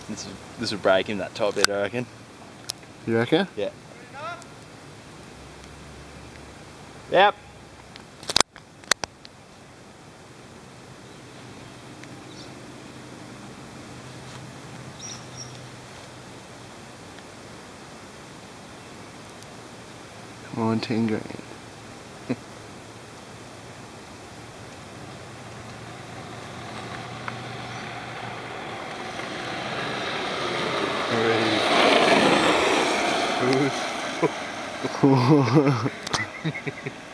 This would break him, that top bit, I reckon. You reckon? Yeah. Yep. Come on, 10 grand. Already.